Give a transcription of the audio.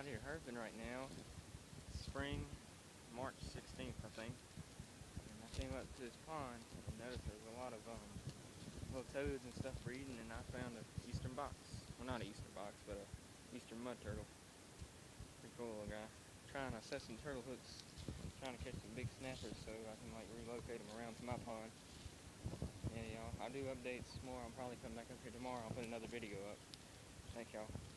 out here herping right now. Spring, March 16th, I think. And I came up to this pond and noticed there was a lot of little toads and stuff breeding, and I found an eastern box. Well, not an eastern box, but a eastern mud turtle. Pretty cool little guy. Trying to set some turtle hooks, trying to catch some big snappers so I can like relocate them around to my pond. Yeah, y'all, I'll do updates more. I'll probably come back up here tomorrow. I'll put another video up. Thank y'all.